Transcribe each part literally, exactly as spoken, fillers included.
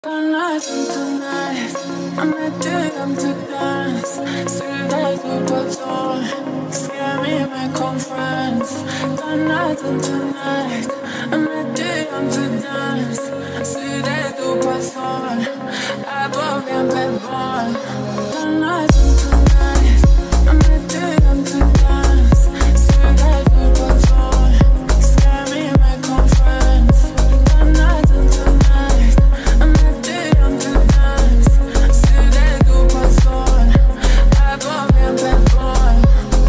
Tonight and tonight, I'm not doing to dance. Still like a patrol, scare me my conference. Tonight and tonight, I'm not doing to dance. Still like a patrol, I bought me a bed boy. Tonight and tonight, I'm not doing to dance. Still like a patrol, scare me my conference. Tonight and tonight, I'm not doing to dance. Still like a patrol, I bought me a bed boy.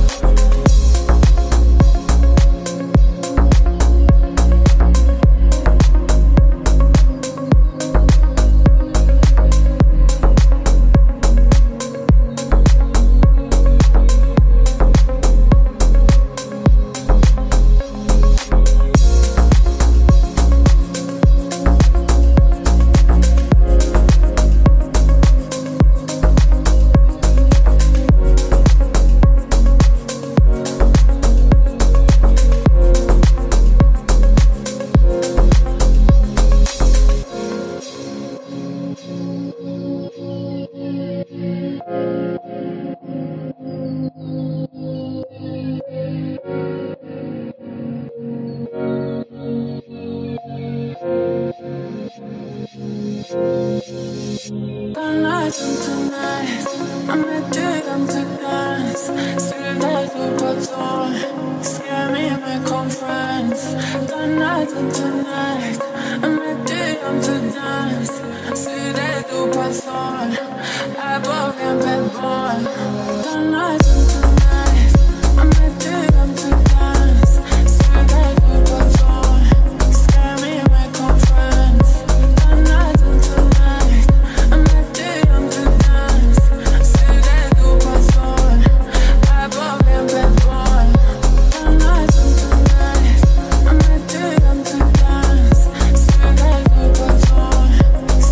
Tonight and tonight, I'm not doing to dance. Still like a patrol, scare me my conference. Tonight and tonight, I'm not doing to dance. Still like a patrol, I bought me a bed boy. Tonight and tonight, I'm not doing to dance. Still like a patrol, scare me my conference. Tonight and tonight, I'm not doing to dance. Still like a patrol, I bought me a bed boy. Tonight and tonight, I'm not doing to dance. Still like a patrol,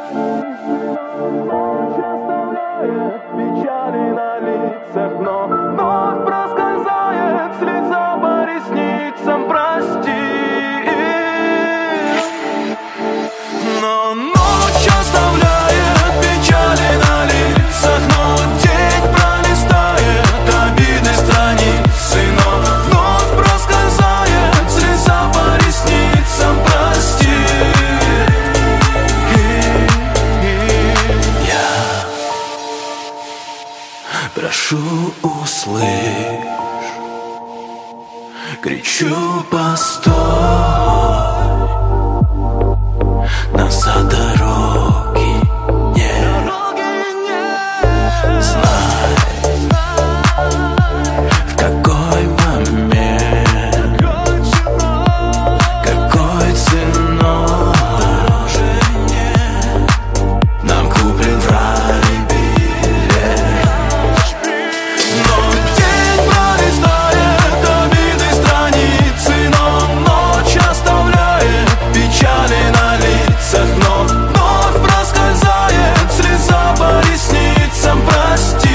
оставляет печали на лицах, но вновь проскользает слеза по ресницам. Прости. Но ночь оставляет печали на лицах, но день пролистает обиды страницы, но вновь проскользает слеза по ресницам. Прости. И я прошу, услышь, кричу, постой. Назад дороги нет. Знай, в какой момент, какой ценой нам куплен в рай билет. Но день пролистает обиды страницы, но ночь оставляет печали на лицах, но вновь проскользает слеза по ресницам. Прости.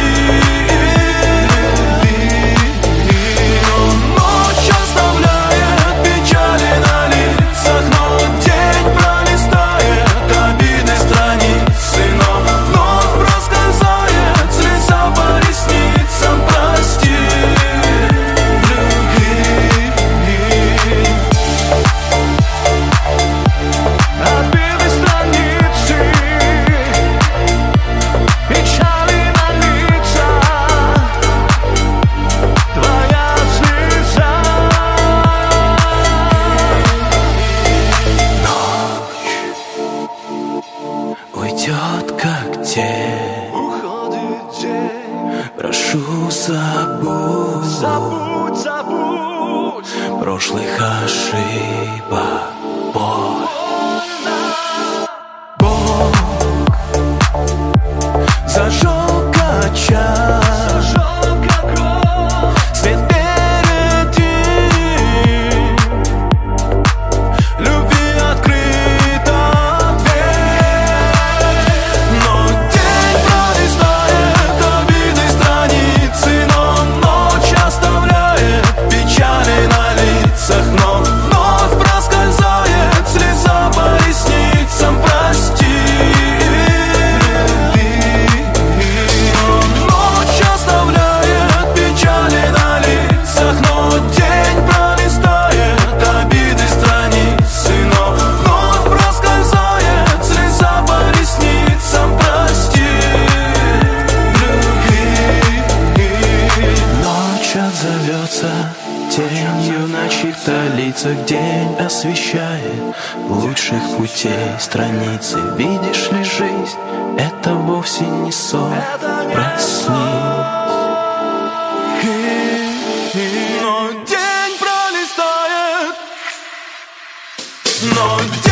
Но ночь оставляет печали на лицах, но день пролистает обиды страницы, но вновь проскользает слеза по ресницам. Прости. Обиды страницы, печали на лицах, твоя слеза. Ночь уйдет, как тень, уходит день. Прошу, забудь, забудь, забудь прошлых ошибок. Боль. Бог зажег очаг, свет впереди, любви открыта дверь. Но день пролистает обиды страницы, но ночь оставляет печали на лицах, но вновь проскользает слеза по ресницам. Прости. Ночь оставляет печали на лицах, но день пролистает обиды страницы, но вновь проскользает слеза по ресницам. Прости. Ночь отзовется тенью на чьих-то лицах, день освещает лучших путей страницы. Видишь ли, жизнь — это вовсе не сон. Проснись. Но день пролистает, но